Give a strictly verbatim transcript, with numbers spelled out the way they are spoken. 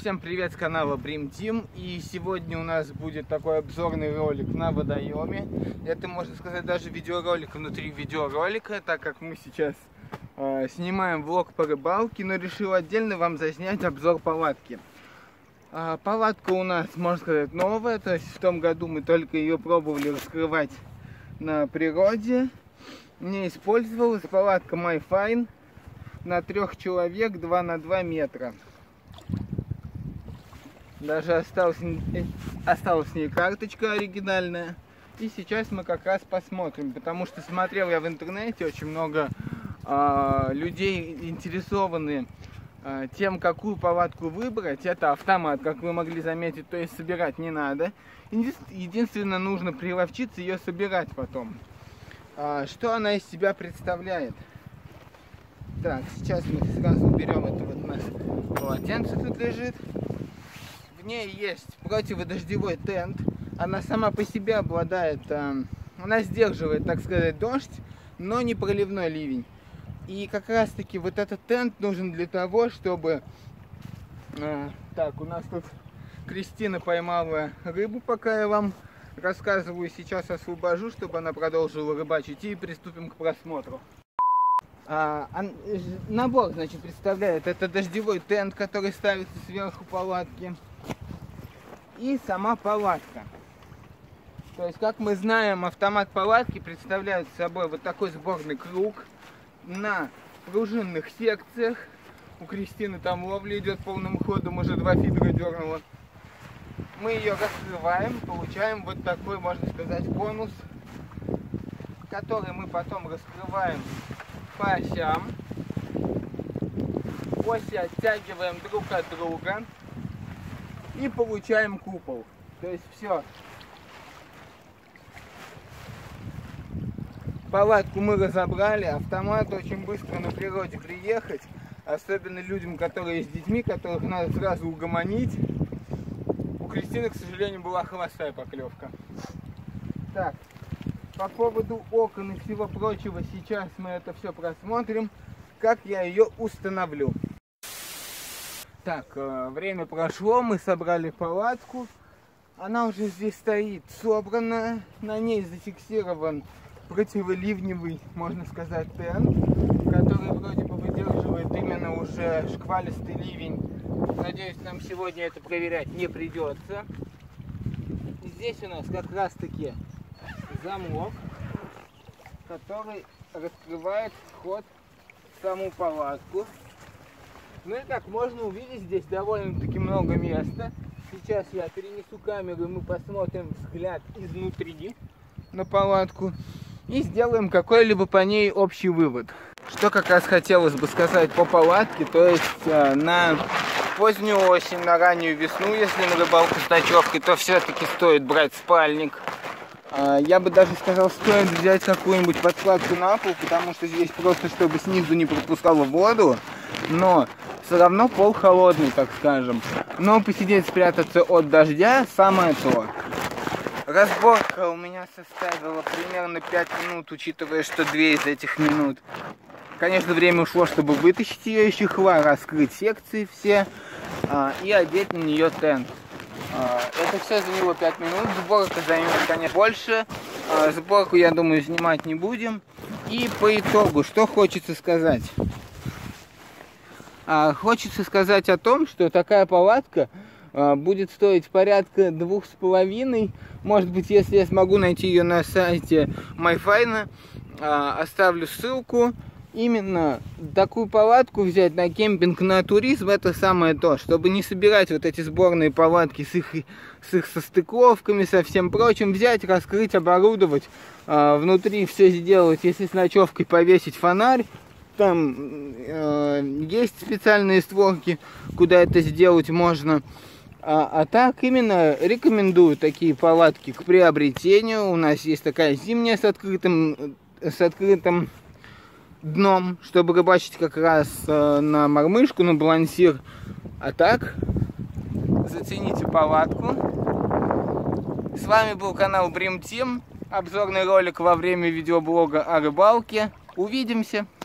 Всем привет с канала Brim Team. И сегодня у нас будет такой обзорный ролик на водоеме. Это, можно сказать, даже видеоролик внутри видеоролика, так как мы сейчас э, снимаем влог по рыбалке, но решил отдельно вам заснять обзор палатки. Э, палатка у нас, можно сказать, новая, то есть в том году мы только ее пробовали раскрывать на природе. Не использовалась. Палатка MyFine на трех человек, два на два метра. Даже осталась, осталась с ней карточка оригинальная. И сейчас мы как раз посмотрим, потому что смотрел я в интернете, очень много э, людей интересованы э, тем, какую палатку выбрать. Это автомат, как вы могли заметить, то есть собирать не надо. Единственное, нужно приловчиться ее собирать потом. Э, что она из себя представляет? Так, сейчас мы сразу берем это, вот у нас полотенце тут лежит. В ней есть противодождевой тент. Она сама по себе обладает, э, она сдерживает, так сказать, дождь, но не проливной ливень. И как раз таки вот этот тент нужен для того, чтобы... Э, так, у нас тут Кристина поймала рыбу, пока я вам рассказываю. Сейчас освобожу, чтобы она продолжила рыбачить, и приступим к просмотру. А, а, набор, значит, представляет это дождевой тент, который ставится сверху палатки, и сама палатка. То есть, как мы знаем, автомат палатки представляет собой вот такой сборный круг на пружинных секциях. У Кристины там ловля идет полным ходом, уже два фидера дернула. Мы ее раскрываем, получаем вот такой, можно сказать, конус, который мы потом раскрываем по осям. Оси оттягиваем друг от друга и получаем купол. То есть все. Палатку мы разобрали. Автомат очень быстро на природе приехать. Особенно людям, которые с детьми, которых надо сразу угомонить. У Кристины, к сожалению, была холостая поклевка. Так. По поводу окон и всего прочего, сейчас мы это все просмотрим, как я ее установлю. Так, время прошло, мы собрали палатку. Она уже здесь стоит, собрана. На ней зафиксирован противоливневый, можно сказать, тент, который вроде бы выдерживает именно уже шквалистый ливень. Надеюсь, нам сегодня это проверять не придется. Здесь у нас как раз таки замок, который раскрывает вход в саму палатку. Ну и как можно увидеть, здесь довольно-таки много места. Сейчас я перенесу камеру, и мы посмотрим взгляд изнутри на палатку и сделаем какой-либо по ней общий вывод. Что как раз хотелось бы сказать по палатке, то есть э, на позднюю осень, на раннюю весну, если на рыбалку с ночевкой, то все-таки стоит брать спальник. Я бы даже сказал, стоит взять какую-нибудь подкладку на пол, потому что здесь просто, чтобы снизу не пропускало воду, но все равно пол холодный, так скажем. Но посидеть, спрятаться от дождя самое то. Разборка у меня составила примерно пять минут, учитывая, что две из этих минут. Конечно, время ушло, чтобы вытащить ее из чехла, раскрыть секции все и одеть на нее тент. Это все заняло пять минут, сборка займет, конечно, больше. Сборку, я думаю, снимать не будем. И по итогу, что хочется сказать? Хочется сказать о том, что такая палатка будет стоить порядка двух с половиной. Может быть, если я смогу найти ее на сайте MyFine, оставлю ссылку. Именно такую палатку взять на кемпинг, на туризм, это самое то, чтобы не собирать вот эти сборные палатки с их, с их состыковками, со всем прочим, взять, раскрыть, оборудовать, э, внутри все сделать, если с ночевкой повесить фонарь, там э, есть специальные створки, куда это сделать можно. А, а так именно рекомендую такие палатки к приобретению. У нас есть такая зимняя с открытым, с открытым дном, чтобы рыбачить как раз э, на мормышку, на балансир. А так, зацените палатку. С вами был канал Brim Team. Обзорный ролик во время видеоблога о рыбалке. Увидимся!